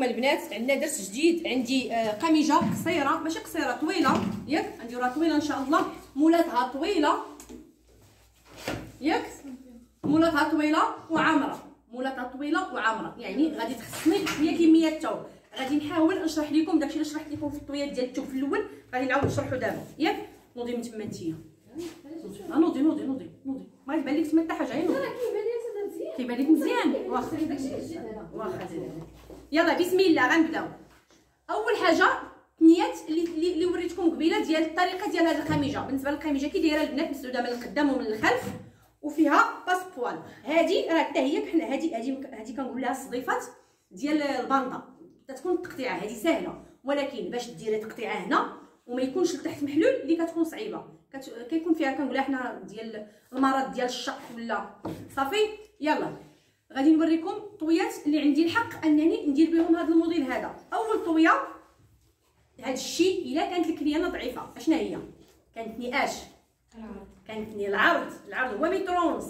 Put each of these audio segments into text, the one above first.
البنات عندنا درس جديد. عندي قميجه قصيره، ماشي قصيره، طويله، ياك عندي راه طويله ان شاء الله، مولاتها طويله، ياك مولاتها طويله وعامره، مولاتها طويله وعامره، يعني غادي تخصني شويه كميه الثوب. غادي نحاول نشرح لكم داكشي اللي شرحت لكم في الطويات ديال الثوب في الاول، غادي نعاود نشرحو دابا، ياك نوضي من تما نتيا، نوضي نوضي نوضي نوضي، ما يبان لك تما حتى حاجه، غير نوضي. كيبان لك مزيان، واخا واخا زيد. يلا بسم الله غنبداو. اول حاجه الثنيات اللي وريتكم قبيله ديال الطريقه ديال هذه القميجه. بالنسبه للقميجه كي دايره البنات مسدوده من القدام ومن الخلف وفيها باس بوال. هذه راه حتى هي حنا هذه كنقول لها الصديفات ديال الباندا، تتكون التقطيعه هذه سهله، ولكن باش ديري تقطيعه هنا وما يكونش لتحت محلول اللي كتكون صعيبه، كيكون فيها كنقولها حنا ديال المرض ديال الشق ولا صافي. يلا غادي نوريكم الطويات اللي عندي الحق انني ندير بهم هذا الموديل هذا. اول طويه هذا الشيء الا كانت الكريانه ضعيفه اشنا هي؟ كانتني اش؟ كانتني العرض هو متر ونص.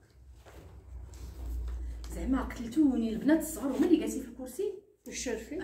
زعما قتلتوني البنات الصغار هما اللي جالسين في الكرسي والشارفين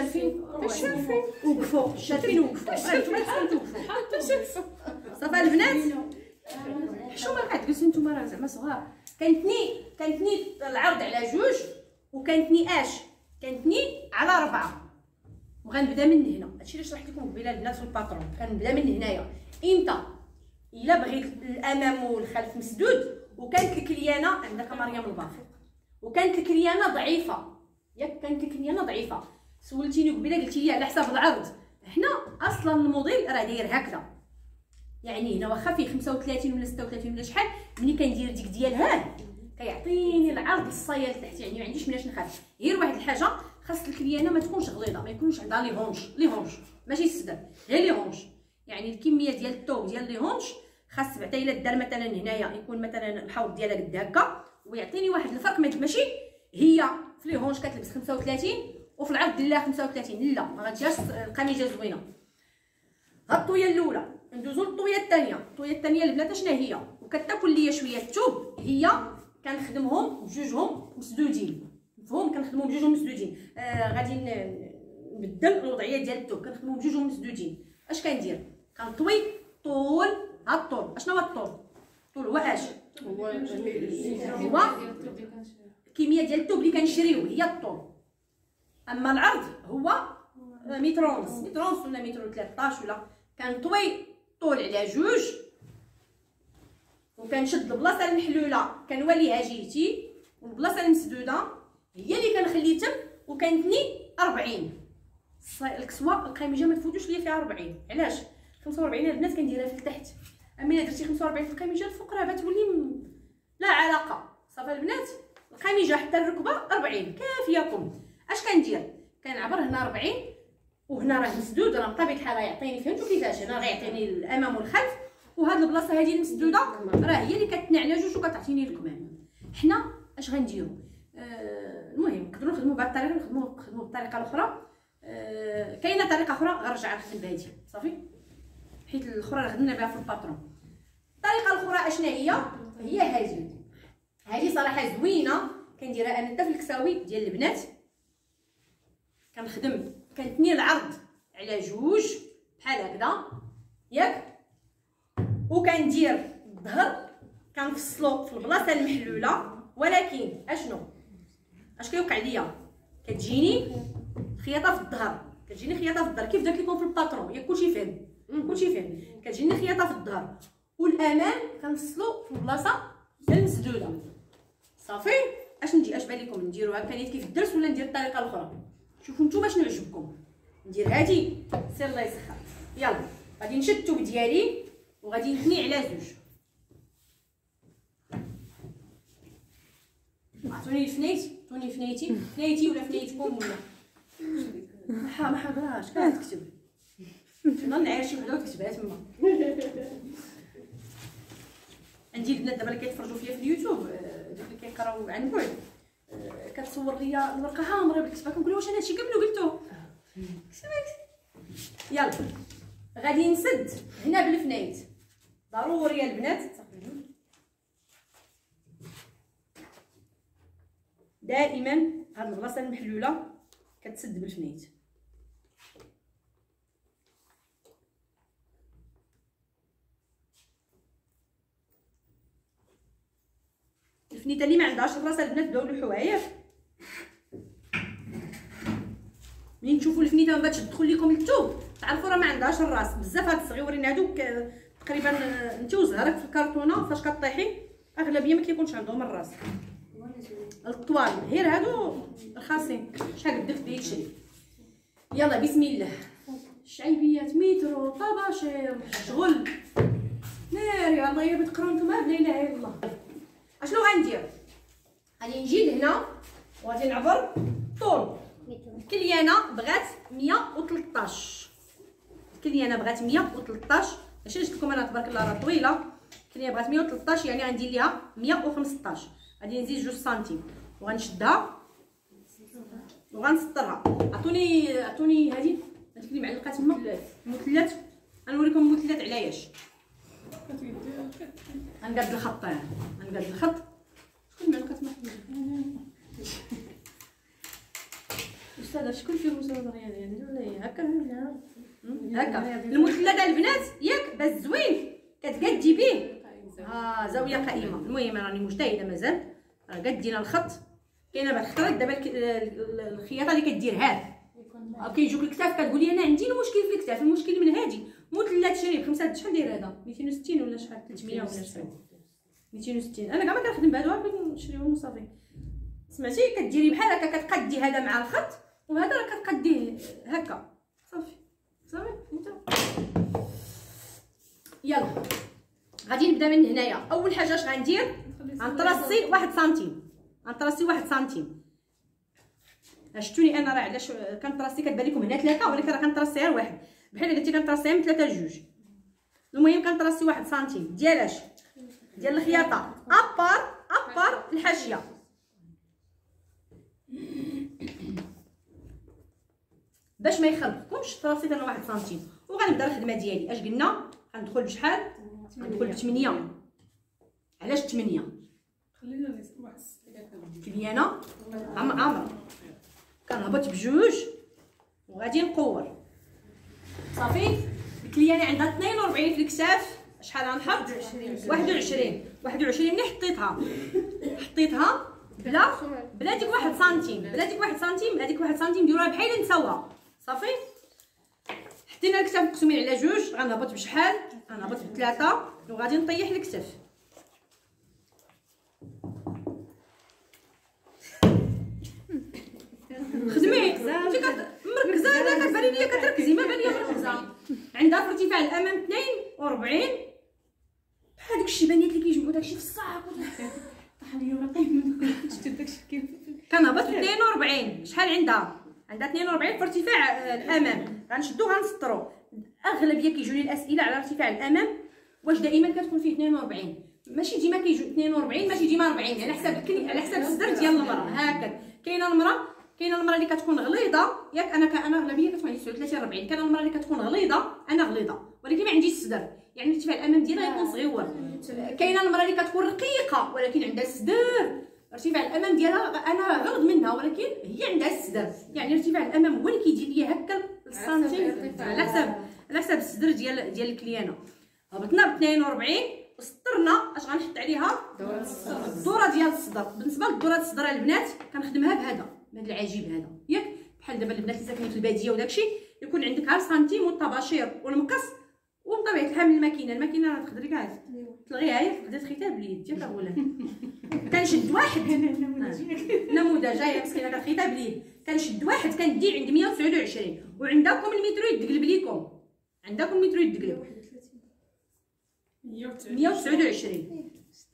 وقفوا الشارفين وقفوا انتما توقفوا حتى شوفوا صافي البنات حشومه قاعد تجلسوا نتوما راه زعما صغار. كانتني العرض على جوج وكانتني اش؟ كانتني على 4 وغنبدا من هنا. هادشي اللي شرحت لكم قبيله البنات في الباترون، كنبدا من هنايا. امتى؟ الا بغيت الامام والخلف مسدود وكانت الكليانه عندك مريم البافي وكانت الكليانه ضعيفه، ياك كانت الكليانه ضعيفه سولتيني قبيله قلتي لي على حساب العرض. حنا اصلا الموديل راه داير هكذا، يعني هنا واخا فيه 35 ولا 36 ولا شحال، ملي كندير ديك ديال هاد كيعطيني العرض الصايه لتحت، يعني ما عنديش مناش نخاف. غير واحد الحاجه، خاص الكليانه ما تكونش غليظه، ما يكونش عندها لي هونش ماشي الصدر، غير لي هونش، يعني الكميه ديال الثوب ديال لي هونش خاص بعدا الا دار مثلا هنايا يكون مثلا الحوض ديالها قد هكا ويعطيني واحد الفرق. ماشي هي في لي هونش كتلبس 35 وفي العرض دير لها 35، لا ما غاتجيش القميجه زوينه. هاد الطويه الاولى ندوزو للطويه الثانيه. الطويه الثانيه البنات شنو هي؟ وكتاكل ليا شويه الثوب، هي كنخدمهم بجوجهم مسدودين، مفهوم؟ كنخدمهم بجوجهم مسدودين. غادي نبدل الوضعيه ديال الثوب، كنخدمهم بجوجهم مسدودين. اش كندير؟ كنطوي طول هاد الطول. اشنو هو الطول؟ الطول هو اش؟ هو الكميه ديال الثوب اللي كنشريو هي الطول. اما العرض هو متر ونص ولا متر 13 ولا. كنطوي طول على جوج وكنشد البلاصه المحلوله كنوليها جهتي، والبلاصه المسدوده هي اللي كنخلي تم، وكنتني 40. الكسوه القميجه ما تفوتوش ليا فيها 40. علاش؟ 45 البنات كنديرها في التحت، اما الا درتي 45 في القميجه الفوق راه غتولي لا علاقه. صافي البنات القميجه حتى الركبه 40 كافياكم. اش كندير؟ كنعبر هنا 40 وهنا راه مسدود، راه بطبيعه الحال يعطيني، فهمتوا كيفاش؟ هنا غيعطيني الامام والخلف، وهاد البلاصه هذه المسدوده راه هي اللي كتني على جوج وكتعطيني الكمام. حنا اش غنديروا؟ المهم نقدروا نخدموا بهذه الطريقه، نخدموا بالطريقه الاخرى. كاينه طريقه اخرى غنرجع نخدم بهذه صافي، حيت الاخرى راه خدمنا بها في الباترون. الطريقه الاخرى اشنا هي هذه صراحه زوينه، كنديرها انا حتى في الكساوي ديال البنات. كنخدم كنتني العرض على جوج بحال هكذا، ياك، وكندير الظهر كنفصلو في البلاصه المحلوله. ولكن اشنو اش كيوقع ليا؟ كتجيني خياطه في الظهر، كيف درت لكم في الباترون، ياك كلشي فهم كتجيني خياطه في الظهر، والامام كنفصلو في البلاصه المسدوده صافي. اش بان لكم نديرو هكا نيت كيف الدرس ولا ندير الطريقه الاخرى؟ شوفوا نتوما شنو عجبكم. ندير هادي سير الله يسخر. يلا غادي نشد الثوب ديالي وغادي نثني على زوج. عطوني فنيتي ولا فنيتكم ولا ما حاضراش كتكتب شنو نعير شي وحده وتكتبها تما. عندي البنات دابا اللي كيتفرجوا فيا في اليوتيوب، دوك اللي كيقراو عن بعد، كتصور ليا الورقه هامره بالكتابه، كنقول واش انا هادشي كامل قلتو. يلا غادي نسد هنا بالفنيت ضروري البنات دائما هاد البلاصه المحلوله كتسد بالفنيت. الفنيته اللي ما عندهاش الراس البنات بداو لوحوها ياك. منين تشوفوا الفنيته ما بغاتش تدخل لكم الثوب تعرفوا راه ما عندهاش الراس. بزاف هاد الصغيورين هادوك تقريبا انت وصغارك في الكرتونه فاش كطيحي اغلبيه ما كيكونش عندهم الراس. الطوال غير هادو رخاصين. شحال قدك ديال تشري. يلا بسم الله. الشعيبيات مترو طباشير شغل ناري الله يا بنت قراو نتوما بلا اله الا الله. اشنو غندير؟ غادي نجي لهنا وغادي نعبر طول. الكليانه بغات 113. الكليانه بغات 113. ماشي جبت لكم انا تبارك الله راه طويله. الكليانه بغات 113 يعني غندير ليها 115. غادي نزيد 2 سنتيم وغنشدها وغنسطرها. عطوني هذه هذيك اللي معلقه تما مثلث. غنوريكم المثلث علاش. غنقاد الخط. غنقاد الخط. شكون معلقه تما استاذه شكون فيه مساواه يعني ولا هي هكا هكا المثلث البنات ياك باش زوين كتقادي به. زاويه قائمه. المهم راني مجتهده مازال راه قادينا الخط. كاينه بعض الخطرات دابا الخياطه اللي كدير هاد كيجوك الكتاف كتقولي انا عندي المشكل في الكتاف. المشكل من هادي مثلث شريب 5 شحال داير هذا 260 ولا شحال 300 ولا شحال 260. انا كاع ما كنخدم بهادو نشريهم وصافي. سمعتي كديري بحال هكا كتقدي هذا مع الخط وهذا راه كتقديه هكا صافي انت. يلا غادي نبدا من هنايا. اول حاجه اش غندير غنطرسي 1 سنتيم. غنطرسي 1 سنتيم. شفتوني انا راه علاش كنطرسي كتبان لكم هنا 3 ولكن راه كنطرسي غير واحد بحال قلتي كنطرسيها من 3 ل 2. المهم كنطرسي 1 سنتيم ديال ديال الخياطه ابار الحاشيه. باش ما يخلقكمش طرسيت انا 1 سنتيم وغنبدا الخدمه ديالي. اش قلنا غندخل بشحال؟ غندخل ب 8. علاش 8؟ خلينا واحد كليانه عامره كنهبط بجوج وغادي نقور صافي. الكليانه عندها 42 في الكتاف. شحال غنحط؟ 21 ملي حطيتها بلا ديك 1 سنتيم. هذيك 1 سنتيم نديروها بحال نسوا صافي. حطينا الكتاف مقسومين على جوج. غنهبط بشحال؟ غنهبط ب3 وغادي نطيح الكتاف. خدمي مركزه. انا كتبان ليا كتركزي ما بان ليا مركزه. عندها في ارتفاع الامام 42 بحال داك الشيبانيات اللي كيجمعوا داكشي في الصاع. طحني ولا طيب شفت داكشي كيف كنهبط 42. شحال عندها 42 في ارتفاع الامام. غنشدو غنسطرو. اغلبيه كيجوني الاسئله على ارتفاع الامام واش دائما كتكون فيه 42. ماشي ديما كيجو 42 ماشي ديما 40 على حسب الصدر ديال المراه. هكا كاينه المراه اللي كتكون غليظه ياك. انا اغلبيه كتكون عندي 39 40. كاينه المراه اللي كتكون غليظه انا غليظه ولكن ما عنديش الصدر يعني ارتفاع الامام ديالها يكون صغيور. كاينه المراه اللي كتكون رقيقه ولكن عندها الصدر ارتفاع الامام ديالها انا غلظ منها ولكن هي عندها الصدر يعني ارتفاع الامام هو اللي كيدير ليا هكا السنتيم على حسب الصدر ديال الكليانه. هبطنا ب 42 وسطرنا. اش غنحط عليها؟ الدوره ديال الصدر. بالنسبه للدوره الصدر البنات كنخدمها بهذا العجيب هذا ياك. بحال دابا البنات اللي ساكنين في الباديه وداكشي يكون عندك غير سنتيم والطباشير والمقص وبطبيعه الحال الماكينه راه تقدري كاع تلغيها هي تقدري تخيطيها باليد ديالك اولا. كنشد واحد نموذج هي مسكينه كتخيطها باليد. كنشد واحد كندي عند 129 وعندكم المترو يدقلب ليكم. عندكم المترو يدقلب 129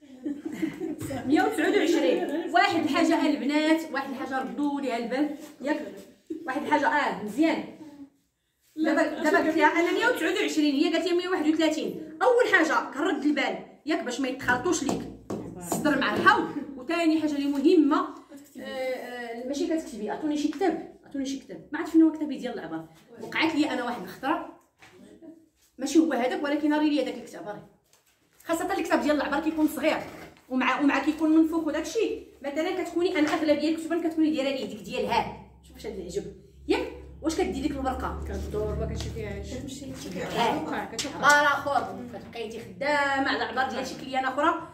واحد الحاجه البنات واحد الحاجه ردوا ليها البال ياك. واحد الحاجه مزيان دابا قلت لها انا 129 هي قالت لي 131. اول حاجه كنرد البال ياك باش ما يتخلطوش ليك الصدر مع الحوض. وثاني حاجه اللي مهمه ماشي كتكتبي. عطوني شي كتاب ما عرفت فين هو كتابي ديال العبار. وقعت لي انا واحد الخطره ماشي هو هذاك ولكن راه لي هذاك الكتاب راه خاصه الكتاب ديال العبار كيكون صغير ومع كيكون منفوخ وداكشي. مثلا كتكوني انا اغلبيه الكتب كتكوني دايره لي ديك ديال هاد واش هاد العجب ياك واش كدير ديك الورقه كدور ما كتشوفيهاش كتمشي عبار اخر كتبقيتي خدامه على عبار ديال شي كليانه اخرى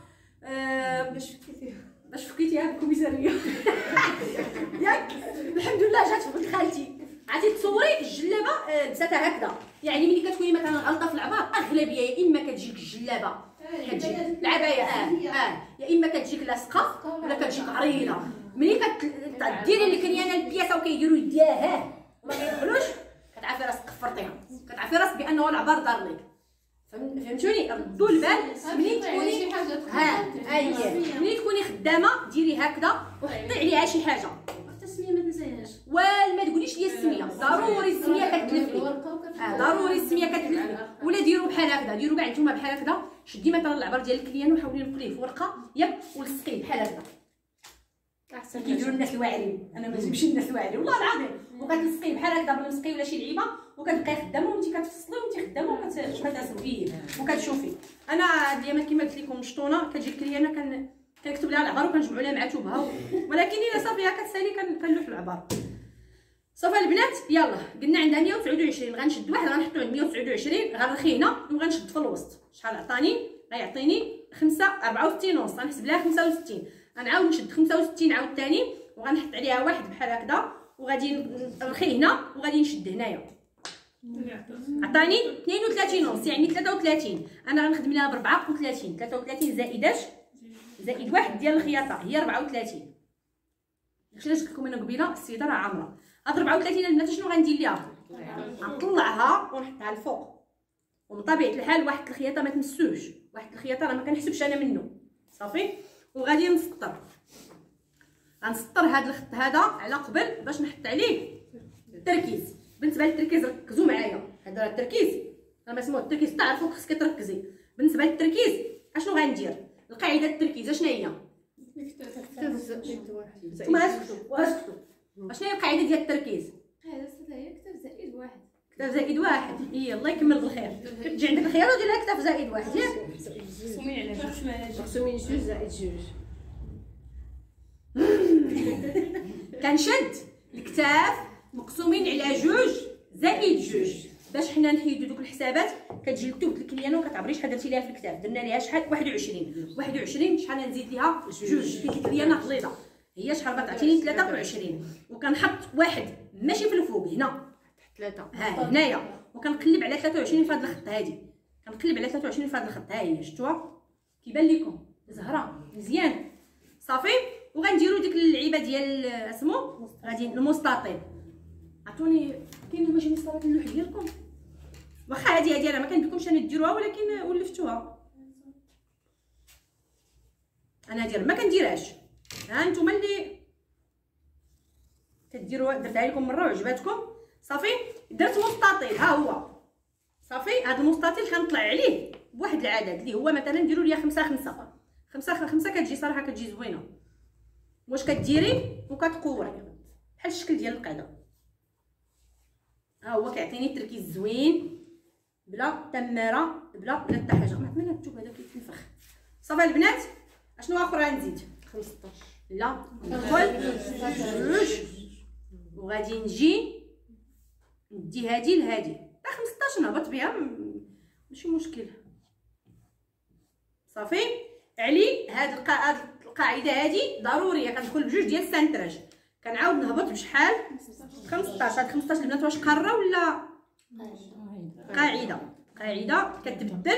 باش فكيتيها بالكوميساريه ياك الحمد لله جات في بنت خالتي عرفتي تصوري الجلابه لبساتها هكذا يعني ملي كتكوني مثلا غلطه في العبار اغلبيه يا اما كتجيك الجلابه كتجيك العبايه يا اما كتجيك لاصقه ولا كتجيك عريضه ملي كديري الكريانه البياسه وكيديروا يديها وما كيدخلوش كتعرفي راسك كفرتيها كتعرفي راسك بانه العبار دار لك فهمتوني ردوا البال ملي تكوني ملي تكوني خدامه ديري هكذا وحطي عليها شي حاجه التسميه ما تنسايهاش ما تقوليش لي السميه ضروري السميه كتلف لي ضروري السميه كتلف لي ولا ديروا بحال هكذا ديروا كاع نتوما بحال هكذا شدي مثلا العبار ديال الكليان وحاولي نقليه في ورقه ياك ولصقيه بحال هكذا احسن كيديروا الناس الواعرين انا ما نجيبش الناس الواعرين والله العظيم وكتلصقيه بحال هكذا بالمسقي ولا شي لعيبه وكتبقاي خدامه وانت كتفصلي وانت خدامه وكتسويه وكتشوفي انا ديما كما قلت لكم مشطونه كتجي الكليانه كنكتب لها العبار وكنجمعوا لها مع توبها ولكن الا صافي كتسالي كنلوح العبار صافي البنات يلا قلنا عندها 129 غنشد واحد غنحطو عند 129 غنرخي هنا وغنشد في الوسط شحال عطاني غيعطيني 64 ونص غنحسب لها 65 غنعاود نشد 65 عاود ثاني وغنحط عليها واحد بحال هكذا وغادي نرخي هنا وغادي نشد هنايا عطاني 32 ونص يعني 33 انا غنخدم لها ب 34 33 زائد واحد ديال الخياطه هي 34 داكشي علاش قلت لكم انا قبيله السيده راه عامره هاد 34 البنات شنو غندير ليها غنطلعها ونحطها الفوق ومن طبيعه الحال واحد الخياطه ما تمسوش واحد الخياطه راه ما كنحسبش انا منه صافي وغادي غنسطر هاد الخط هذا على قبل باش نحط عليه التركيز بالنسبه للتركيز ركزوا معايا هذا التركيز راه مسموع التركيز تعرفوا خصك تركزي بالنسبه للتركيز اشنو غندير القاعده التركيز اشنا هي نتوما اسكتوا اشنا هي القاعده ديال التركيز هي كتاب زائد واحد كتاب زائد واحد هي الله يكمل بالخير تجي عندك الخيار ودير لها كتاب زائد واحد ياك مقسومين على جوج مقسومين جوج زائد جوج كنشد الكتاف مقسومين على جوج زائد جوج باش حنا نحيدو دوك الحسابات كتجي لكتوبه الكليانه وكتعبري شحال درتي ليها في الكتاب درنا ليها شحال 21 شحال نزيد ليها جوج في الكليانه غليظه هي شحال تعطيني 23 وكنحط واحد ماشي في الفوق هنا ثلاثه هنايا وكنقلب على 23 في هذا الخط هادي كنقلب على 23 في هذا الخط ها هي شفتوها كيبان لكم زهره مزيان صافي وغنديروا ديك اللعيبه ديال اسمو غادي المستطيل عطوني كاين ماشي مستطيل اللوح ديالكم واخا هادي راه ما كنديركمش انا ديروها ولكن ولفتوها انا هادي ما كنديرهاش ها نتوما اللي كديروها درتها لكم مره وعجباتكم صافي درت مستطيل ها هو صافي هذا المستطيل كنطلع عليه بواحد العدد اللي هو مثلا نديروا ليا 5 كتجي صراحه كتجي زوينه واش كديري وكتقوري بحال الشكل ديال القاعده ها هو كيعطيني التركيز زوين بلا تماره بلا حتى حاجه ما عمرنا الثوب هذا كيتنفخ صافي البنات اشنو اخر غنزيد 15 لا ندخل جوج وغادي نجي ندي هادي لهادي 15 نهبط بها ماشي مشكل صافي علي هاد القاعده هادي ضروريه كندخل بجوج ديال السنتراج كنعاود نهبط بشحال 15 هاد 15 البنات واش قاره ولا قاعده كتبدل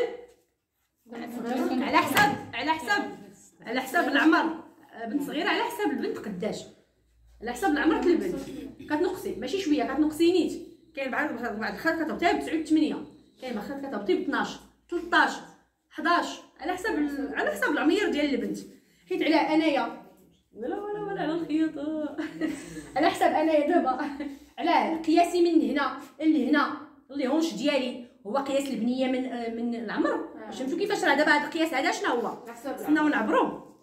على حساب العمر بنت صغيره على حساب البنت قداش على حساب العمر ديال البنت كتنقصي ماشي شويه كتنقصي نيت كاين بعض الخيط كتهبطيها ب 9 8 كاين بعض الخيط كتهبطي ب 12 13 11 على حساب العمير ديال البنت حيت على انايا ولا على الخياطه على حساب انايا دابا على قياسي من هنا لهنا اللي هونش ديالي هو قياس البنيه من العمر فهمتوا كيفاش راه دابا هذا القياس هذا شنو هو استناو نعبروه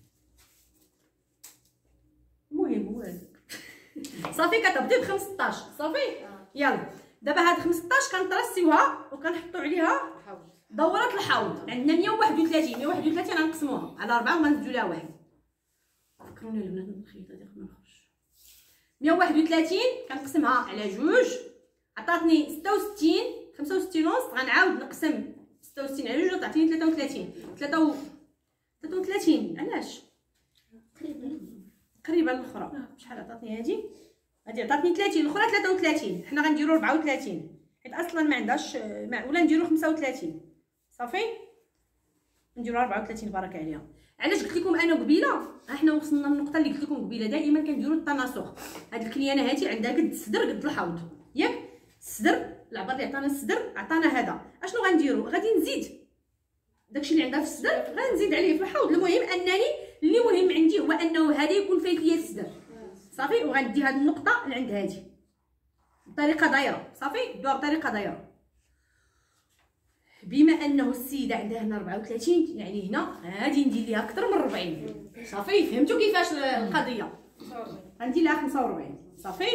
المهم هو صافي كتبدي ب 15 صافي يلا دابا هاد 15 كنطرسيوها وكنحطوا عليها دورات الحوض عندنا 131 غنقسموها على 4 وغنزيدو لها واحد فكروني البنات الخياطه ديال ما نخرج 131 كنقسمها على جوج عطاتني 66. 65 ونص. غنعاود نقسم 66 على جوج تعطيني 33. 33 علاش قريبه الاخرى. شحال عطاتني هادي عطاتني 30. الاخرى 33. حنا غنديرو 34 حيت اصلا ما عندهاش ولا نديرو 35 صافي. نديرو 34 بارك عليها. علاش قلت لكم انا قبيله حنا وصلنا للنقطه اللي قلت لكم قبيله دائما كنديرو التناسق. هاد الكنيانه هادي عندها قد الصدر قد الحوض ياك. الصدر العبار اللي عطانا الصدر عطانا هذا. اشنو غنديرو؟ غادي نزيد داكشي اللي عندها في الصدر غنزيد عليه في الحوض. المهم انني اللي مهم عندي هو انه هذا يكون فيه ليا الصدر صافي. وغندي هاد النقطه لعند هادي بطريقه دايره صافي. دوها بطريقه دايره. بما انه السيده عندها هنا 34 يعني هنا غادي ندير ليها اكثر من 40 صافي. فهمتوا كيفاش القضيه؟ غندير لها 45 صافي.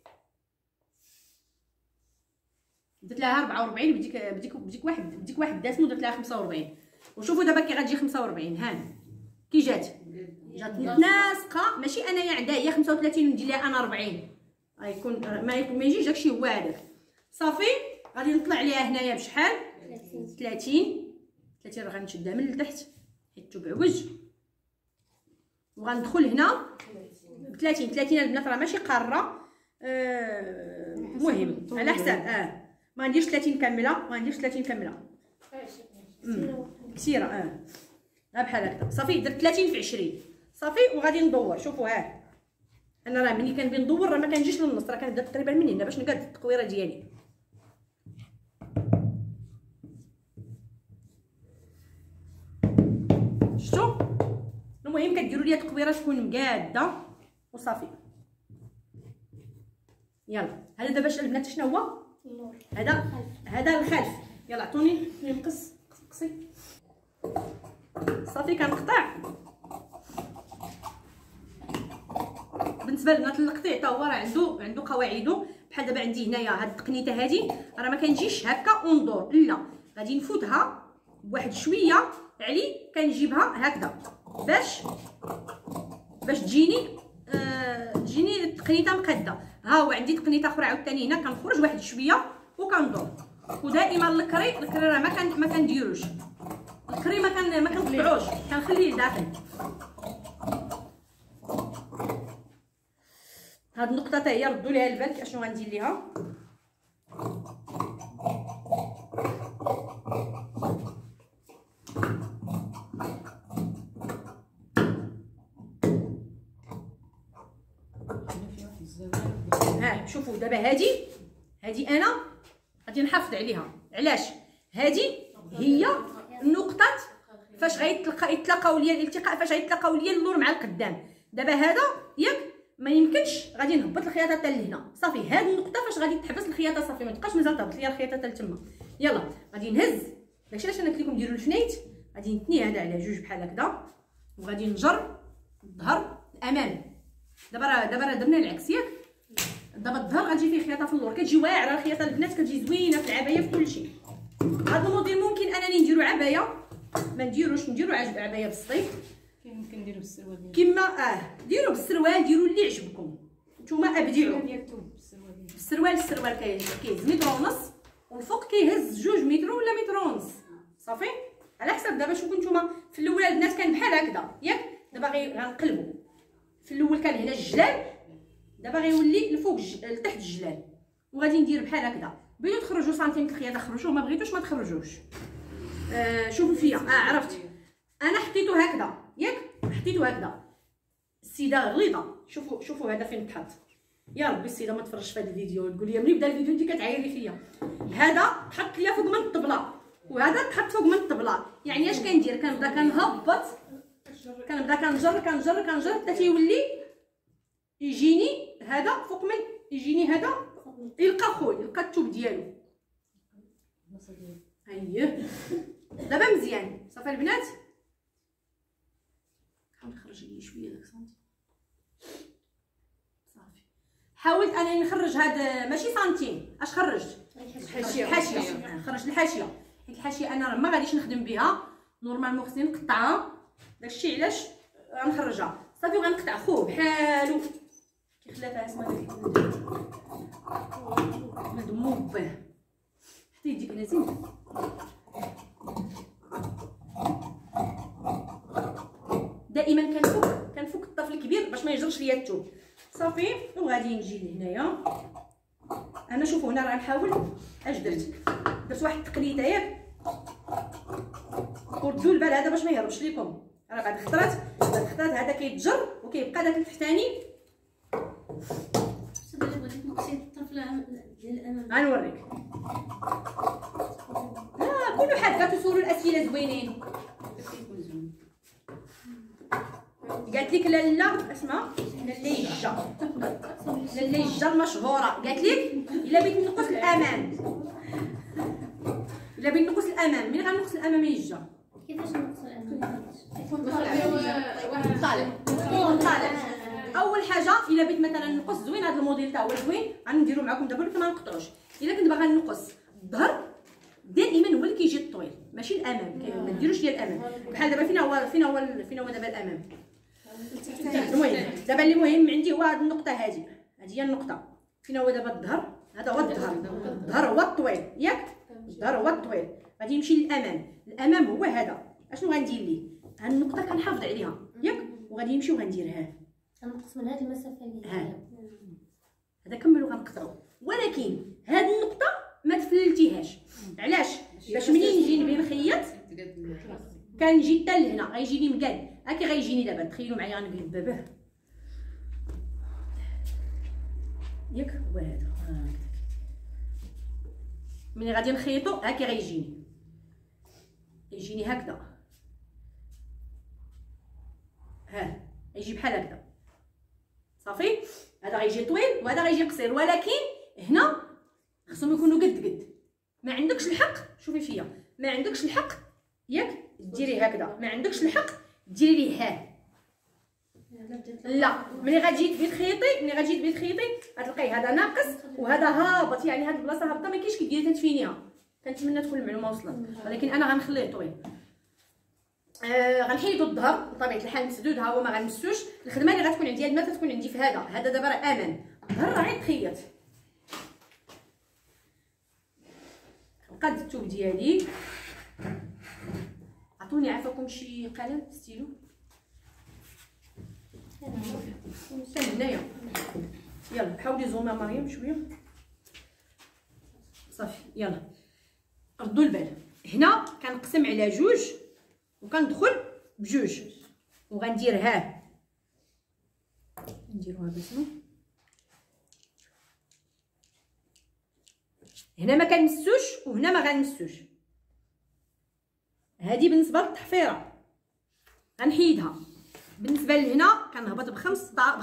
درت لها 44 بديك واحد داسمو درت لها 45. وشوفوا دابا كي غتجي 45 ها كي جات متناسقه. ماشي انايا عندها هي 35 وندير لها انا 40 غيكون ما يجيش داكشي هو هذاك صافي. غادي نطلع عليها هنايا بشحال 30 راه غنشدها من التحت حيت تبعوج. وغندخل هنا ب 30 البنات راه ماشي قاره. المهم على حساب ما نديرش 30 كامله. ما نديرش 30 كامله كثيره بحال هكا صافي. درت 30 في 20 صافي. وغادي ندور. شوفوا انا راه ملي كنبغي ندور راه ما كنجيش للنص راه كنبدا تقريبا من هنا باش نقاد التقويره ديالي. شفتوا؟ المهم كديروا ليا تقويره تكون مقاده وصافي. يلا هذا دابا البنات شنو هو؟ هذا الخلف. يلا عطوني نقص قصي صافي. كنقطع. بالنسبه للبنات القطيع حتى هو راه عنده قواعده. بحال دابا عندي هنايا هاد التقنيته هادي راه ما كنجيش هكا وندور لا غادي نفوتها بواحد شويه علي. كنجيبها هكذا باش تجيني التقنيته مقاده. ها هو عندي تقنيته اخرى عاوتاني هنا كنخرج واحد شويه وكندور. ودائما الكري راه ما كنديروش الكري ما كنقطعوش كنخليه داخل. هاد النقطه حتى هي ردوا ليها البال اشنو غندير ليها. شوفوا دابا هادي انا غادي نحافظ عليها. علاش؟ هادي هي النقطه فاش يتلاقاو ليا الالتقاء. فاش غيتلاقاو ليا اللور مع القدام. دابا هذا ياك ما يمكنش غادي نهبط الخياطه حتى لهنا صافي. هاد النقطه فاش غادي تحبس الخياطه صافي ما تبقاش مازال تهبط ليا الخياطه حتى لتما. يلا غادي نهز داكشي علاش انا قلت لكم ديروا الفنيت. غادي نتني هذا على جوج بحال هكذا وغادي نجر الظهر الامام. دابا درنا العكس ياك. دابا الظهر غتجي فيه خياطه في اللور كتجي واعره. الخياطه البنات كتجي زوينه في العبايه في كلشي. هذا الموديل ممكن انني نديرو عبايه ما نديرو عبايه بالصيف. يمكن نديرو بالسروال كيما ديروا بالسروال. ديروا اللي عجبكم نتوما ابدعوا. السروال كيهز متر ونص والفوق كيهز 2 متر ولا متر ونص صافي. على حسب دابا شوفوا نتوما في الاول البنات كان بحال هكذا ياك. دابا غنقلبوا. في الاول كان هنا الجلال دابا غيولي الفوق لتحت الجلال. وغادي ندير بحال هكذا. بغيتو تخرجوا سنتيمتر خياطه خرجوه ما بغيتوش ما تخرجوش. شوفوا فيا عرفت انا حطيته هكذا ياك. حطيته هكذا. السيده غليظه. شوفوا هذا فين تحط. يا ربي السيده ما تفرجش في هذا الفيديو وتقول لي ملي بدا الفيديو انت كتعايري فيا. هذا تحط ليا فوق من الطبله وهذا تحط فوق من الطبله. يعني اش كندير؟ كنبدا كنهبط كنبدا كنجر حتى تيولي يجيني هذا فوق من يجيني هذا يلقى الثوب ديالو. اييه دابا مزيان صافي البنات. حاول نخرج لي شويه داك سنتي صافي. حاولت انني نخرج هاد ماشي سنتيم. اش خرجت؟ الحاشيه. خرجت الحاشيه حيت الحاشيه انا ما غاديش نخدم بها نورمالمون خصني نقطعها. داكشي علاش غنخرجها صافي. وغنقطع خوه بحالو كيخلى فيها اسمها مدموم به حتى يجيك لازم دائما كنفك الطرف الكبير باش ما يجرش ليا الثوب صافي. وغادي نجي لهنايا انا شوفوا هنا راه نحاول اش درت واحد التقنيته ياك وردوا البال هذا باش ما يهربش ليكم. راه بعد خطرات هذا كيتجر وكيبقى داك التحتاني. بغيتي تنقصي الطرف ديال الامام غنوريك. كل حاجه تسولوا الاسئله زوينين. قالت لك لاله اسمها لاله الجا المشهوره قالت لك الا بغيت نقص الامام ملي غنقص الامام يجا كيفاش نقص الامام واحد طالع. اول حاجه الا بغيت مثلا نقص زوين هذا الموديل تا هو زوين غنديرو معكم دابا ولكن ما نقطعوش. الا كنت باغا نقص الظهر دائما هو اللي كيجي الطويل ماشي الامام. ما ديروش ديال الامام بحال دابا فين هو دابا الامام. المهم دابا اللي مهم عندي هو هذه النقطه هذه هي النقطه. فين هو دابا الظهر؟ هذا هو الظهر هو الطويل ياك. الظهر هو الطويل غادي يمشي الامام هو هذا. اشنو غندير ليه؟ هاد النقطه كنحافظ عليها ياك وغادي يمشي وغنديرها غنقص من هذه المسافه اللي هذا كملوا غنقطعوا. ولكن هاد النقطه ما تفللتيهاش. علاش؟ باش منين نجي نبي نخيط كنجي حتى لهنا غيجيني مقاد. هاكي غيجيني دابا تخيلوا معايا غنقلب به ياك هو هذا. ملي غادي نخيطو هاكي يجيني هكذا. يجي بحال هكذا صافي. هذا غيجي طويل وهذا غيجي قصير. ولكن هنا خصهم يكونوا قد ما عندكش الحق. شوفي فيا ما عندكش الحق ياك ديري هكذا. ما عندكش الحق ديري ليه لا. ملي غتجي تبي تخيطي غتلقاي هذا ناقص وهذا هابط. يعني هاد البلاصه هابطه ما كاينش كديري تدفينيها. كنتمنى تكون المعلومه وصلت ولكن انا غنخليه طويل. غنحيدو الظهر بطبيعه الحال مسدود ها هو ما غنمسوش. الخدمه اللي غتكون عندي الماء تكون عندي في هذا دابا راه امان. الظهر راه غير تخيط. نقاد الثوب ديالي. عطوني عافاكم شي قلم ستيلو حتى هنايا. يلا حاولي زوما مريم شويه صافي. يلا ردوا البال. هنا كنقسم على جوج وكندخل بجوج وغندير نديروها باسمو. هنا ما كنمسوش وهنا ما غنمسوش. هذه بالنسبه للتحفيره غنحيدها. بالنسبه لهنا كنهبط ب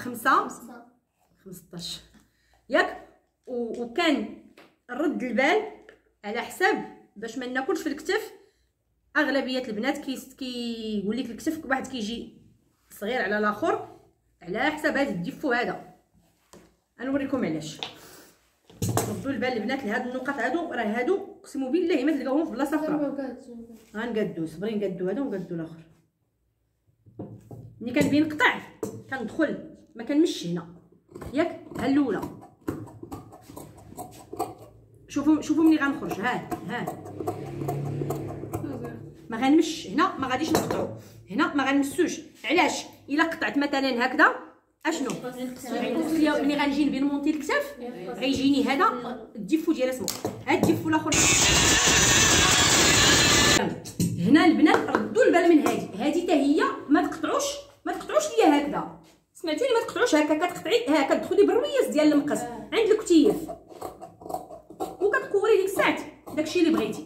15 ياك. وكان رد البال على حساب باش ما ناكلش في الكتف. اغلبيه البنات كيقول لك الكتف واحد كيجي صغير على الاخر على حساب هذا الديفو هذا. غنوريكم علاش. ردوا البال البنات لهاد النقط هادو. راه هادو اقسم بالله ما تلقاوهم في بلاصه اخرى. غنقادو صبري نقادو هذا ونقادو الاخر. ملي كنبي نقطع كندخل ما كنمشش هنا ياك. ها الاولى شوفوا ملي غنخرج ما غنمش هنا. ما غاديش نقطعو هنا ما غنمسوش. علاش؟ الا قطعت مثلا هكذا اشنو ملي غنجي نبي نمونتي الكتاف غيجيني هذا الديفو ديال اسمو. هاد الديفو الاخر هنا البنات ردوا البال من هذه حتى هي ما تقطعوش ليا هكذا. سمعتيني؟ ما تقطعوش هكا. كتقطعي كتدخلي بالرويس ديال المقص عند الكتيف وكتكوري ديك الساعه داكشي اللي بغيتي.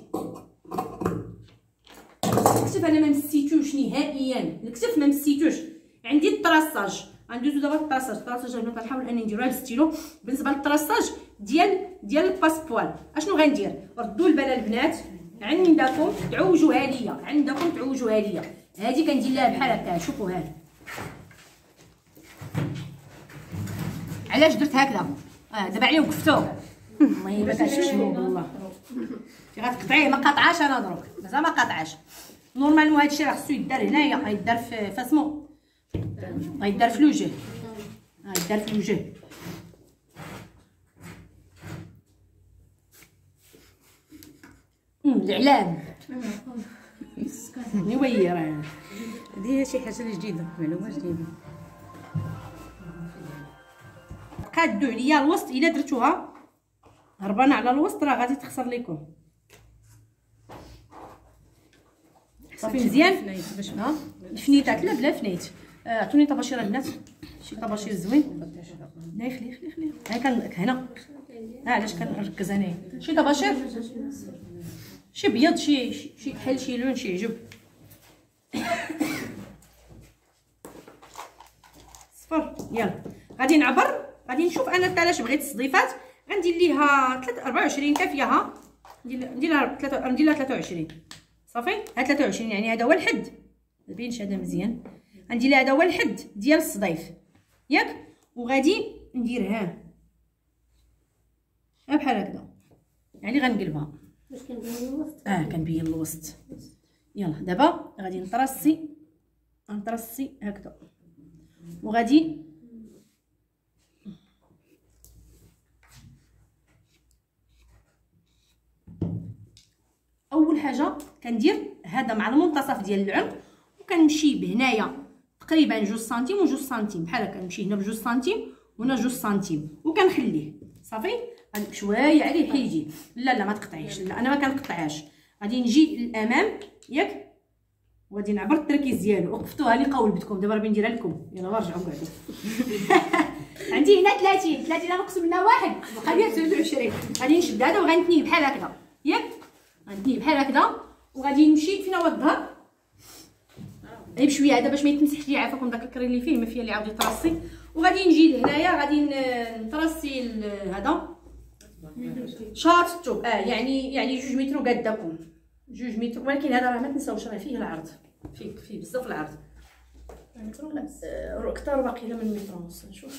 الكتف انا ما مسيتوش نهائيا. الكتف ما مسيتوش. عندي الطراساج غندوزو دابا الطراساج هنا كنحاول انني نديروها بالستيلو. بالنسبه للطراساج ديال الباسبوال اشنو غندير؟ ردوا البال البنات. عندكم تعوجوها ليا. هذه كندير لها بحال هكا. شوفوا علاش درت هكذا؟ دابا عليه وقفتو. والله ما كنشوف والله. غتقطعيه ما قاطعاش. انا دروك مازال ما قاطعاش. نورمالمون هادشي راه خصو يدار هنايا. غيدار في اسمو غيدار في الوجه. يدار في الوجه الاعلام نوير هذه شي حاجه جديده، معلومه جديده. قادوا عليا الوسط، الا درتوها هربانه على الوسط راه غادي تخسر لكم. صافي مزيان. ها الفنيتات لا بلا فنيت. عطوني طباشير البنات، شي طباشير زوين. لا خلي ها كان هنا. علاش كنركز انايا شي طباشير، شي بيض، شي كحل، شي لون، شي عجب. صفر. يلا غادي نعبر، غادي نشوف انا علاش بغيت الصديفات. غندير ليها 24 كافيه. ها ندير لها 23 صافي. ها 23 يعني هذا هو الحد، ما بينش هذا مزيان. غندير لها هذا هو الحد ديال الصديف ياك، وغادي ندير ها بحال هكذا، يعني غنقلبها باش كنبين الوسط. كنبين الوسط. يلا دابا غادي نطرسي هكذا، وغادي اول حاجه كندير هذا مع المنتصف ديال العنق، وكنمشي بهنايا تقريبا 2 سنتيم و 2 سنتيم بحال هكا. نمشي هنا ب 2 سنتيم وهنا 2 سنتيم وكنخليه صافي. غادي شويه عليه حيدي. لا ما تقطعيش، لا انا ما كنقطعهاش. غادي نجي للامام ياك، وغادي نعبر التركيز ديالو. وقفتوها لي قول بدكم، دابا راه نديرها لكم. يلا رجعوا قعدوا. عندي هنا 30 انا نقسم منها واحد بقى لي 29. غادي نشد هذا وغنتنيه بحال هكذا ياك، غنتنيه بحال هكذا. وغادي نمشي فين هو الظهر غير بشويه هذا باش ما يتمسحش لي، عافاكم داك الكري اللي فيه ما فيا اللي عاود يطرسي. وغادي نجي لهنايا غادي نطرسي هذا شارط الثوب. يعني 2 متر وقدكم 2 متر، ولكن هذا راه ما تنساوش راه فيه العرض، فيه بزاف العرض. اكثر باقي من متر ونص. نشوف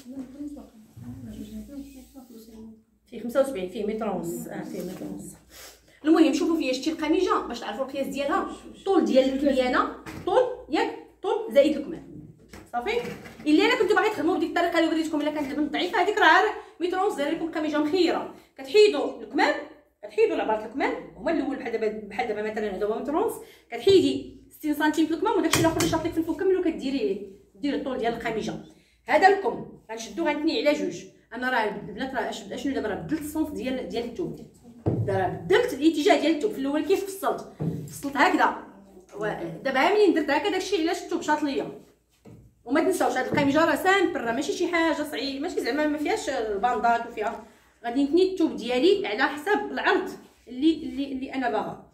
فيه 75، فيه متر ونص. فيه متر ونص. المهم شوفوا فيا شتي القميجه باش تعرفوا القياس ديالها. طول ديال الكليانه طول ياك، طول زائد الكمام صافي. الا كنتو باغي تخدموا بديك الطريقه اللي وريتكم، الا كانت البنت ضعيفه هذيك راه متر ونص داير لكم قميجه مخيره. كتحيدوا الكمام، كتحيدوا العباره الكمام هما الاول بحال دابا مثلا هذا هو متر ونص. كتحيدي 60 سنتيم في الكمام، وداكشي الاخر اللي شاط لك في الفوق كملوا كديري الطول ديال القميجه. هذا الكم غنشدو غنتني على 2. انا راه البنات راه اشنو دابا راه بدلت الصنف ديال الثوب. دابا بدلت الاتجاه ديال الثوب. في الاول كيف فصلت هكذا، دابا ملي درت هكا داكشي علاش الثوب شاط ليا. وما تنساوش هاد القميجه راه سامبل، راه ماشي شي حاجه صعيبه، ماشي زعما ما فيهاش الباندات وفيها. غادي نتني الثوب ديالي على حساب العرض اللي انا باغا.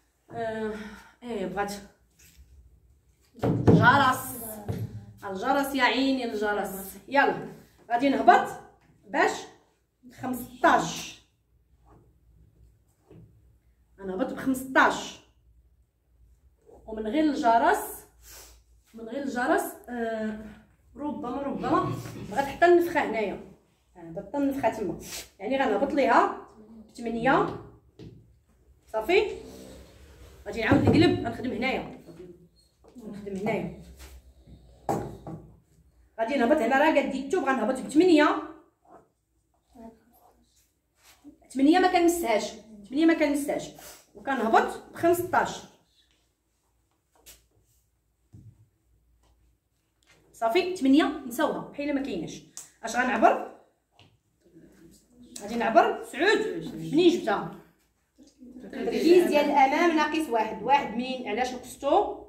بغات الجرس يا عيني الجرس. يلا غادي نهبط باش 15. غنهبط ب15 ومن غير الجرس ربما بغات حتى النفخه هنايا. حتى النفخه تما، يعني غنهبط ليها ب8 صافي. غادي نعاود نقلب، غنخدم هنايا غادي نهبط هنا. راه قدي الثوب غنهبط ب8 8 ما كنمسهاش وكنهبط ب15 صافي. 8 نساوها بحال ما كايناش. اش غنعبر؟ غادي نعبر 9. منين جبتها؟ التركيز ديال الامام ناقص 1. منين؟ علاش نقصتو؟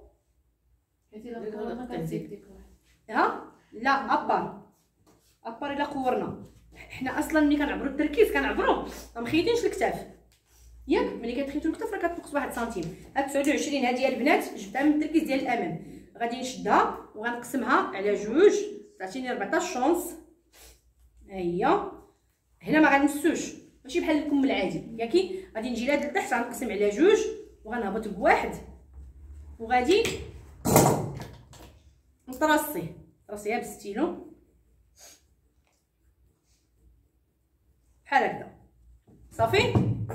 ها لا ابار الا قورنا حنا اصلا ملي كنعبروا التركيز كنعبروا ما مخيتينش الكتاف ياك. ملي كتخيتوا الكتاف راه كتنقص 1 سنتيم. هاد 29 هادي البنات جبتها من التركيز ديال الامام. غادي نشدها وغنقسمها على 2 تعطيني 14 شونس. ها هي هنا ما غنمسوش، ماشي بحال الكم العادي ياكي. غادي نجي لهاد لتحت غنقسم على 2 وغنهبط ب1 وغادي نطرسيها بالستيلو بحال هكذا صافي.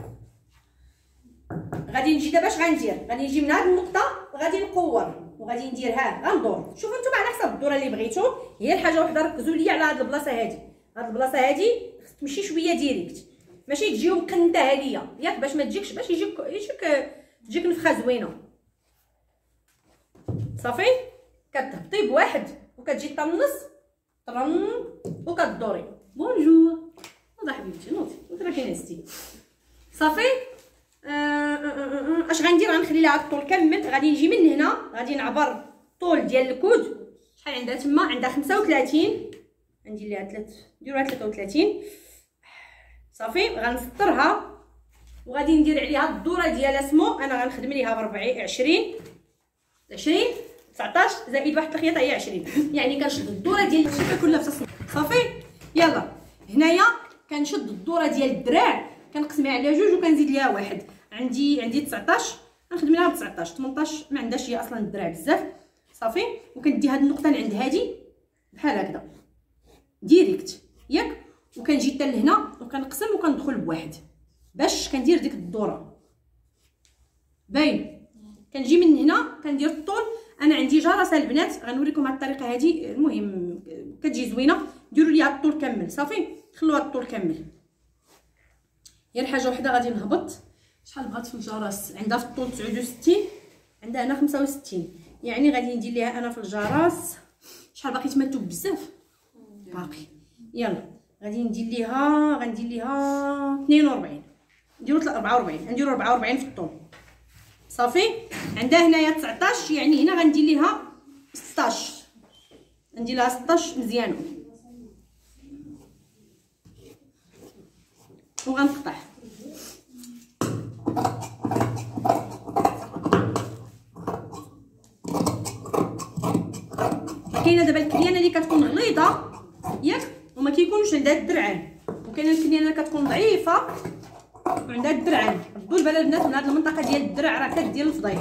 غادي نجي دابا اش غندير؟ غادي نجي من هاد النقطه غادي نقور وغادي نديرها غندور. شوفوا نتوما على حسب الدوره اللي بغيتو. هي الحاجه وحده ركزوا ليا على هاد البلاصه هادي. هاد البلاصه هادي خص تمشي شويه ديريكت. ماشي تجيهم قنته هاديه ياك، باش ما تجيكش، باش تجيك نفخه زوينه. صافي كتهبطي بواحد وكتجي حتى النص طرن وكدوري. بونجور نوض حبيبتي، نوضي راه كاينه ستي. صافي اش غندير؟ غنخلي لها الطول كامل. غادي نجي من هنا، غادي نعبر الطول ديال الكود. شحال عندها تما؟ عندها 35. غندير ليها 3، نديروها 33. صافي غنسطرها وغادي ندير عليها الدوره ديالها. سمو انا غنخدم ليها ب 20 19 زائد واحد الخياطه هي 20، يعني كنشد الدوره ديال الشبكه كلها في الصف. صافي يلا هنايا كنشد الدوره ديال الدراع، كنقسمها على جوج وكنزيد ليها واحد. عندي 19، غنخدم لها ب 19. 18 ما عندهاش هي اصلا الدراع بزاف. صافي وكندي هاد النقطه اللي عند هادي بحال هكذا ديريكت ياك، وكنجي حتى لهنا وكنقسم وكندخل بواحد باش كندير ديك الدوره. باين؟ كنجي من هنا كندير الطول. انا عندي جرسه البنات، غنوريكم هاد الطريقه هادي. المهم كتجي زوينه. ديروا ليها الطول كامل. صافي خلوها الطول كامل. غير حاجه وحده غادي نهبط. شحال بغات في الجرس؟ عندها في الطول 69، عندها هنا 65، يعني غادي ندير ليها انا في الجرس شحال باقي تماتو بزاف باقي. يلا غادي ندير ليها 42. نديرو 44، نديرو 44 في الطول. صافي عندها هنايا 19، يعني هنا غندير ليها 16. ندير لها 16 مزيانه وغنقطع. كاينه دابا الكليانه اللي كتكون غليظه ياك وما كيكونش عندها الدرعان، وكاينه الكليانه اللي كتكون ضعيفه وعندها الدرعان. ردوا البال البنات من هذه المنطقه ديال الدرع راه كدير الفضيح،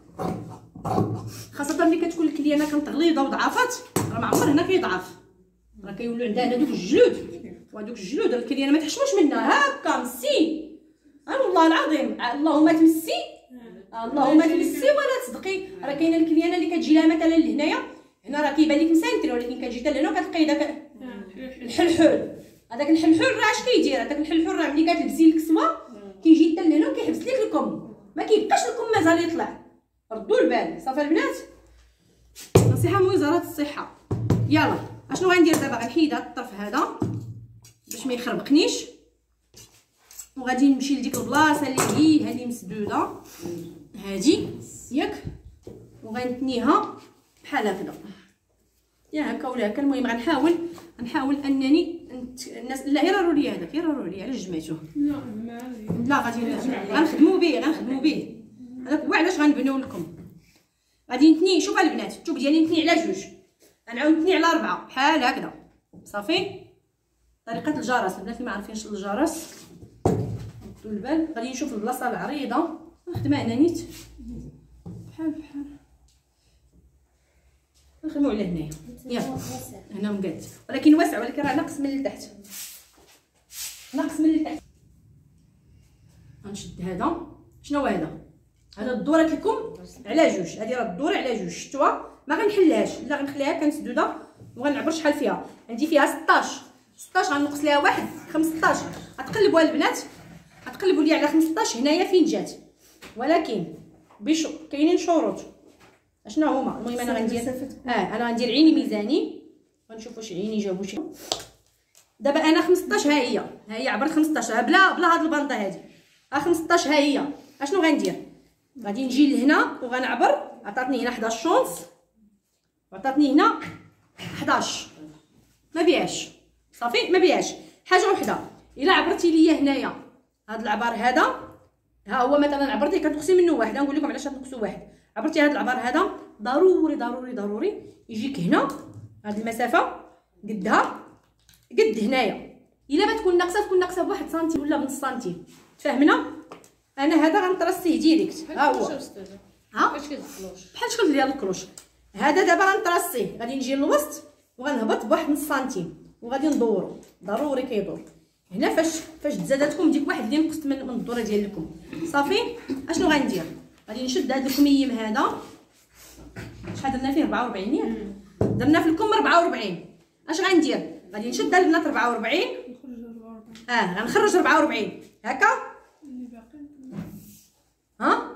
خاصه ملي كتكون الكليانه كانت غليظه وضعفات. راه ما عمر هنا كيضعف، راه كيولوا عندها هنا دوك الجلود، وهذوك الجلود الكليانه ما تحشموش منها هكا مسي. والله العظيم اللهم تمسي، اللهم تمسي ولا تصدقي. راه كاينه الكليانه اللي كتجي لها مثلا لهنايا، هنا راه كيبان لك مسانتر، ولكن كتجي حتى لهنا وكتلقاي داك الحلحول. هذاك الحلحول راه اش كيدير؟ هذاك الحلحول راه ملي كتلبسي الكسوه كيجي حتى لهنا وكيحبس لك الكم، ما كيبقاش الكم مازال يطلع. ردوا البال. صافي البنات، نصيحه من وزاره الصحه. يلا اشنو غندير دابا؟ غنحيد هذا الطرف هذا باش ما يخربقنيش، وغادي نمشي لديك البلاصه اللي هي هذه مسدوده هادي ياك، وغنتنيها بحال هكذا يا هكا ولا هكا. المهم غنحاول انني الناس لا يراروا لي هذاك، يراروا لي علاش جمعتوه؟ لا غادي غنخدموا به هذاك هو علاش غنبنيو لكم. غادي نتني. شوف البنات الثوب ديالي نتني على جوج، غنعاود نتني على 4 بحال هكذا. صافي طريقه الجرس البنات اللي ما عارفينش الجرس ردوا البال. غادي نشوف البلاصه العريضه نخدمها هنا نيت بحال نخدموا على هنايا. يلا هنا مقاد ولكن واسع، ولكن راه ناقص من التحت، ناقص من التحت. غنشد هذا. شنو هو هذا الدوره لكم على جوج. هذه راه الدوره على جوج، شفتوها؟ ما غنحلهاش، لا غنخليها كمسدوده وغنعبر شحال فيها. عندي فيها 16 غنقص ليها واحد 15. غتقلبوها البنات، غتقلبوا لي على 15 هنايا فين جات، ولكن كاينين شروط. اشنا هما؟ المهم انا غندير انا غندير عيني ميزاني، غنشوف واش عيني جابو شي. دابا انا 15 ها هي عبرت 15 بلا هاد البانطه هادي 15 ها هي. اشنو غندير؟ غادي نجي لهنا وغنعبر. عطاتني هنا 11 شونس وعطاتني هنا 11، ما بياش. صافي ما بياش. حاجه وحده، الا عبرتي ليا هنايا هاد العبار هذا، ها هو مثلا عبرتي كتنقصي منه واحد، نقول لكم علاش تنقصوا واحد. عبرتي هاد العبار هذا ضروري يجيك هنا هاد المسافه قدها قد هنايا. الا ما تكون ناقصه بواحد سنتيم ولا بنص سنتيم. تفهمنا؟ انا هذا غنطرسيه ديريكت. ها هو فاش كتدخلوش بحال شكل ديال الكلوش. هذا دابا غنطرسيه، غادي نجي للوسط وغنهبط بواحد نص سنتيم وغادي ندورو. ضروري كيدور هنا فاش تزاداتكم ديك واحد اللي نقصت من الدوره ديالكم. صافي اشنو غندير؟ غادي نشد هذا الكميم هذا. شحال درنا فيه؟ 44 ياك؟ درنا في الكم 44. اش غندير؟ غادي نشد البنات 44 غنخرج 44 هكا. ها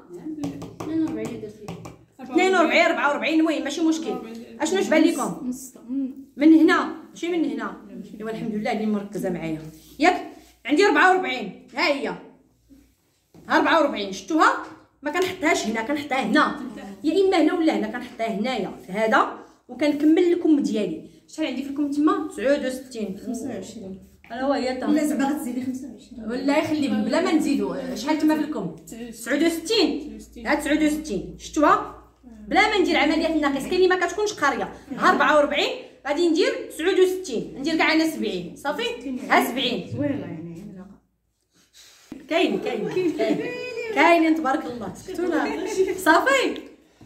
42 44 المهم ماشي مشكل. اشنو تبان لكم من هنا؟ ماشي من هنا. ايوا الحمد لله اللي مركزه معايا ياك. عندي 44 ها هي 44 شفتوها؟ ما كنحطهاش هنا، كنحطها هنا، يا اما هنا ولا هنا. كنحطها هنايا في هذا وكنكمل الكم ديالي. شحال عندي في الكم تما؟ 69 25. هو هي تا لا زعما غتزيدي 25 والله يخلي بلا ما نزيدو. شحال تما في الكم؟ 69. ها 69 شفتوها؟ بلا ما ندير عمليه الناقص. كاين اللي ما كتكونش قاريه. ها 44 غادي ندير 69 ندير كاع انا 70 صافي. ها 70 زوينه يعني كاين تبارك الله. سكتونا صافي.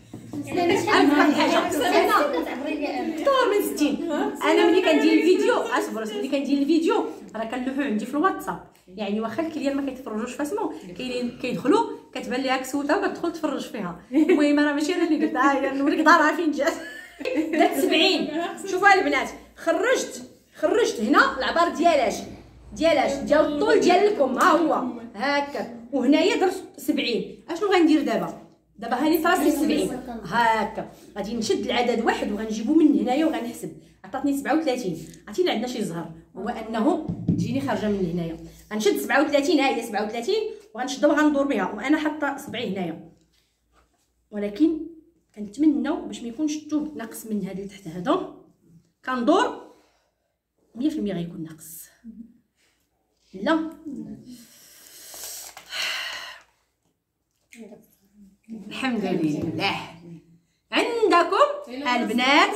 طور من 60. انا ملي كندير الفيديو اصبر ملي كندير الفيديو راه كنلوحو عندي في الواتساب. يعني واخا الكليان ما كيتفرجوش في اسمو كاينين كيدخلوا كتبان ليها كسوته وكتدخل تفرج فيها. المهم راه ماشي انا اللي قلت نوريك دارها فين جات. درت 70. شوفوا البنات خرجت هنا العبار ديال ديال الطول ديال الكم ها هو هكا. وهنايا درت 70. اشنو غندير دابا هاني طراسي 70 هكا. غادي نشد العدد واحد وغنجيبو من هنايا وغنحسب. عطاتني 37. عرفتي عندنا شي زهر هو انه تجيني خارجه من هنايا. غنشد 37 ها هي 37 وغنشدها وغندور بها وانا حاطه صبعي هنايا. ولكن كنتمناو باش ما يكونش الثوب ناقص من هذا لتحت هذا. كندور 100% غيكون ناقص. لا الحمد لله. عندكم البنات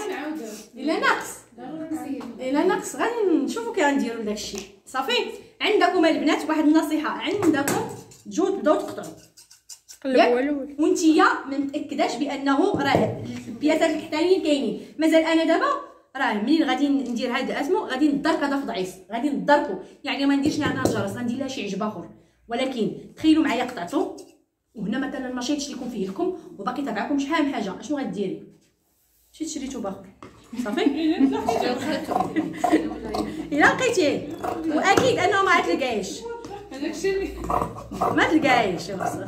الا ناقص غادي نشوفوا كي غنديروا داكشي صافي. عندكم البنات واحد النصيحه. عندكم تجوا تبداو تقطعوا وانتيا ما متاكداش بانه راه البياسات التحتانيين كاينين. مازال انا دابا راه منين غادي ندير هذا اسمو غادي ندرك هذا في ضعيف. غادي ندركو يعني ما نديرش هنا الجرس غندير لها شي عجب اخر. ولكن تخيلوا معايا قطعتو وهنا مثلا ما شيتش لكم فيه الكم وباقي تبعكم شحال من حاجه. اشنو غديري؟ مشيت شريتو باخر صافي. الا لقيتيه واكيد انه ما تلقايش ما تلقايش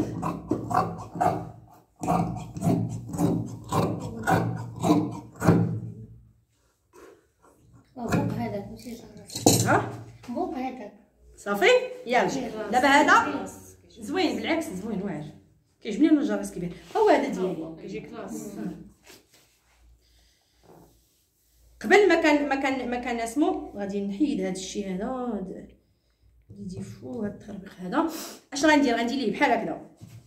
هذاك ماشي بوق هذاك صافي. يلا دابا هذا زوين بالعكس زوين واعر. كيعجبني انا الجرس كبير. هو هذا ديالي كيجي كلاس. قبل ما كان اسمو غادي نحيد هذا الشيء هذا يجي فوق هذا التخربيق هذا. اش غندير ليه بحال هكذا.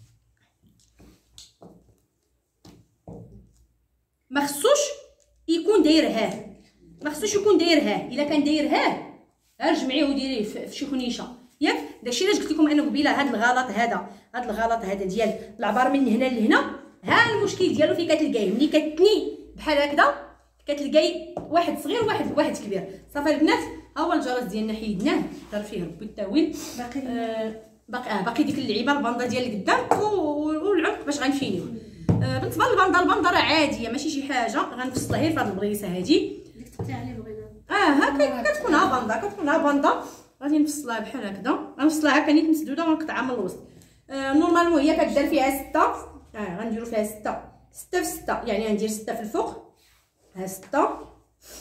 ما خصوش يكون داير ها. الا كان داير ها رجمعيه وديريه في شي خنيشه ياك. داكشي علاش قلت لكم انا قبيله هذا الغلط هذا ديال العبار من هنا لهنا. ها المشكل ديالو فين كتلقايه ملي كتني بحال هكذا كتلقاي واحد صغير واحد كبير. صافي البنات ها هو الجرس ديالنا حيدناه دار فيه ربي التاويل. باقي ديك اللعيبه الباندا ديال القدام والعنق باش غنفينيو. بالنسبه للباندا راه عاديه ماشي شي حاجه. غنفصلها غير في هاد البريسه هادي هكا كتكون باندا. غادي نفصلها بحال هكذا. غنفصلها هكا نيت مسدوده ونقطعها من الوسط. نورمالمون هي كدار فيها 6. غنديرو فيها 6 في 6 يعني غندير 6 في الفوق. ها 6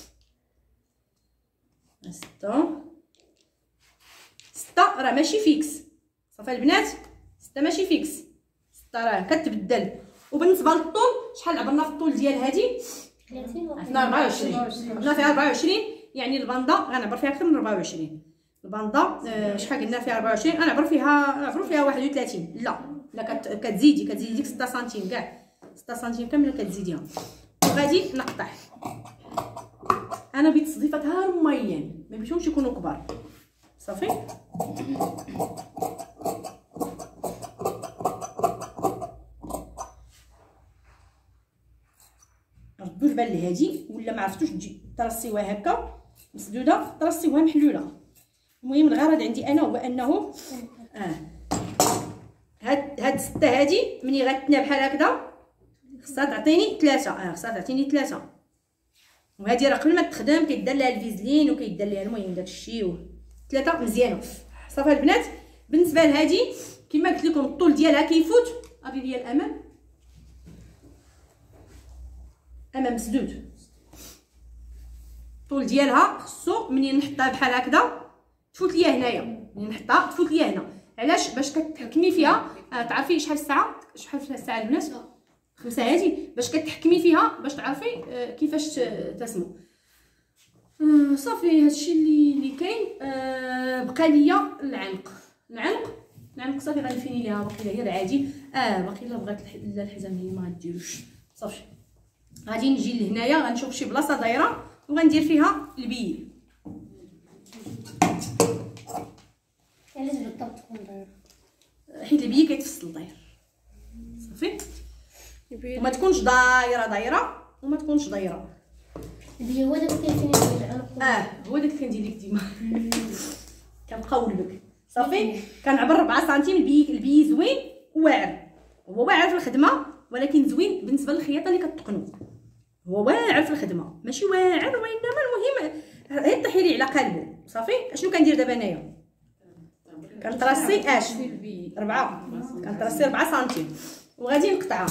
راه ماشي فيكس. صافي البنات 6 ماشي فيكس. 6 راه كتبدل. وبالنسبه للطول شحال عبرنا في الطول ديال هذه 24. عبرنا فيها 24 يعني الباندا غنعبر فيها اكثر من 24. الباندا شحال قلنا فيها 24 غنعبر فيها 31. لا كتزيدي ديك 6 سنتيم كاع 6 سنتيم كامله كتزيديها. وغادي نقطع. انا بغيت صديفتها رميان ما بغيتهمش يكونوا كبار صافي. ردوا البال لهادي ولا ما عرفتوش تجي ترصيوها هكا مسدوده ترصيوها محلوله. المهم الغرض عندي انا هو انه هاد 6 هادي ملي غتنا بحال هكذا خصها تعطيني 3. وهذه راه قبل ما تخدم كيدار لها الفيزلين وكيدار لها المهم داك الشيء 3 مزيانه. صافي البنات، بالنسبه لهذه كما قلت لكم الطول ديالها كيفوت افي ديال الامام، امام مسدود. الطول ديالها خصو منين نحطها بحال هكذا تفوت ليا هنايا، منين نحطها تفوت ليا هنا. علاش؟ باش كتحكمي فيها. تعرفي شحال الساعه؟ شحال في الساعه البنات؟ 5 هادي. باش كتحكمي فيها باش تعرفي كيفاش تسمو. صافي هادشي اللي كاين. بقى ليا العنق صافي غنفيني ليها. باقي هي العادي. باقي الا بغات الحزام هي ما غديروش. صافي غادي نجي لهنايا غنشوف شي بلاصه دايره وغندير فيها البيل. علاش بالضبط تكون دايره؟ حيت البيل كيتفصل داير. صافي وما تكونش دايره وما تكونش دايره. البيل هو داك كيفيني العنق. هو داك اللي كندير لك ديما. كنقول لك صافي كنعبر 4 سنتيم. البي زوين وواعر. هو واعر في الخدمه ولكن زوين بالنسبه للخياطه اللي كتقنوا. هو واعر في الخدمه ماشي واعر، وانما المهم غير طيحي لي على قلبه. صافي اشنو كندير دابا انايا؟ كنطراسي 4 كنطراسي 4 سنتيم وغادي نقطعها.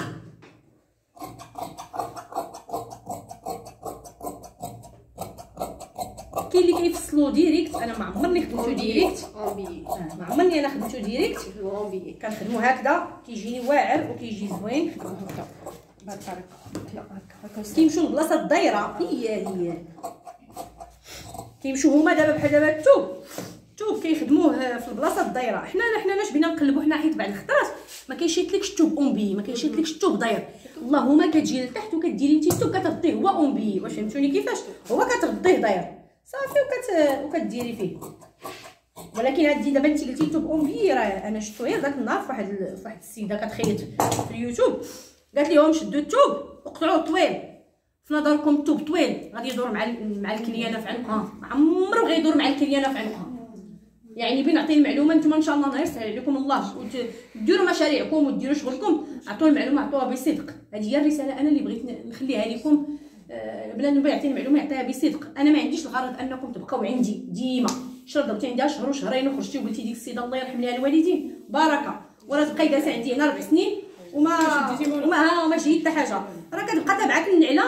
كاين اللي كيفصلوا ديريكت. انا ما عمرني خدمتو ديريكت. ما عمرني انا خدمتو ديريكت. كنخدمو هكذا كيجيني واعر وكيجي زوين بهاد الطريقه. كيمشيو لبلاصه الدايره. هي كيمشيو هما دابا بحال دابا الثوب كيخدموه في البلاصه الدايره. حنا اش بينا نقلبو حنا حيت بعد الخطرات ما كيشيتلكش الثوب اونبي، ما كيشيتلكش الثوب داير. اللهم كتجي لتحت وكديري انت الثوب كتغطيه هو اونبي. واش فهمتوني كيفاش؟ هو كتغطيه داير صافي وكديري فيه. ولكن هادي دابا انت قلتي الثوب اونبي، راه انا شفتو غير داك النهار فواحد السيده كتخيط في اليوتيوب قالت لهم شدوا الثوب وقطعوه طويل. في نظركم الثوب طويل غادي يدور مع الكليانه في عنقها؟ عمرو غيدور مع الكليانه في عنقها. يعني بين نعطي المعلومه نتوما ان شاء الله الله يسهل عليكم الله وديروا مشاريعكم وديروا شغلكم. عطوا المعلومه عطوها بصدق. هذه هي الرساله انا اللي بغيت نخليها لكم. بلا يعطي المعلومه يعطيها بصدق. انا ما عنديش الغرض انكم تبقاو عندي ديما. شرط ضربتي عندها شهر وشهرين وخرجتي وقلتي ديك السيده الله يرحم لها الوالدين بركه، ولا تبقاي جالسه عندي هنا 4 سنين وما جيت حتى حاجه. راه كتبقى تابعك النعله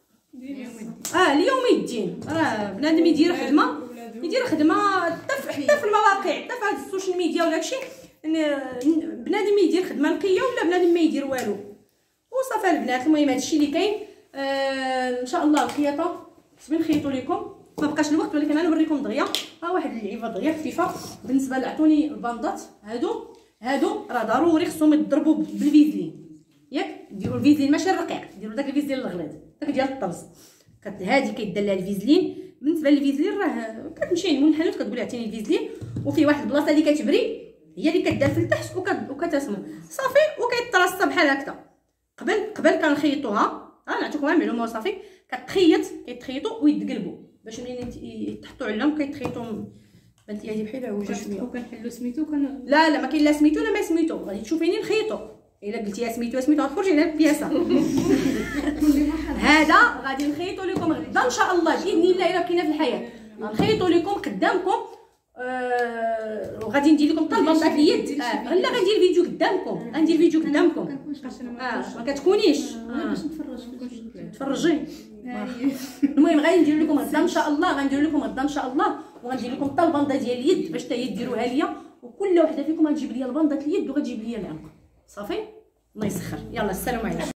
ليوم الدين. راه بنادم يدير خدمه حتى في المواقع حتى في هاد السوشيال ميديا ولا داكشي. بنادم يدير خدمه نقيه ولا بنادم ما يدير والو. وصافي البنات المهم هادشي اللي كاين. ان شاء الله الخياطه نخيطوا لكم ما بقاش الوقت، ولكن انا نوريكم دغيا. واحد اللعيبه دغيا خفيفه. بالنسبه لعطوني الباندات هادو راه ضروري خصهم يضربوا بالفيزلين. ياك ديروا الفيزلين ماشي الرقيق، ديروا داك الفيزلين الغليظ داك ديال الطرز. هادي كيدار لها الفيزلين. بالنسبه للفيزلين راه كتمشي من الحانوت كتقولي عطيني الفيزلين، وفي واحد البلاصه اللي كتبري هي اللي كدار في التحت وكتسمو صافي وكيترص بحال هكذا. قبل كنخيطوها نعطيكم معلومه صافي. كيتخيطوا ويتقلبوا باش منين يتحطوا عليهم كيتخيطوا. بنتي هذه بحال عوجه شويه. وكنحلوا سميتو لا ما كاين لا سميتو لا ما سميتو. غادي تشوفيني نخيطو. الا قلتي سميتو غتخرجي لنا البياسه. هذا غادي نخيطوا لكم غدا ان شاء الله باذن الله. الا بقينا في الحياه غنخيطوا لكم قدامكم. وغادي ندير لكم طلبه تاع اليد. لا غندير فيديو قدامكم. ما كتكونيش باش تفرجي. المهم غادي ندير لكم غدا ان شاء الله. وغندير لكم حتى الباندا ديال اليد باش حتى هي ديروها ليا. وكل وحده فيكم غتجيب ليا الباندا اليد وغتجيب ليا العنق. صافي الله يسخر. يلا السلام عليكم.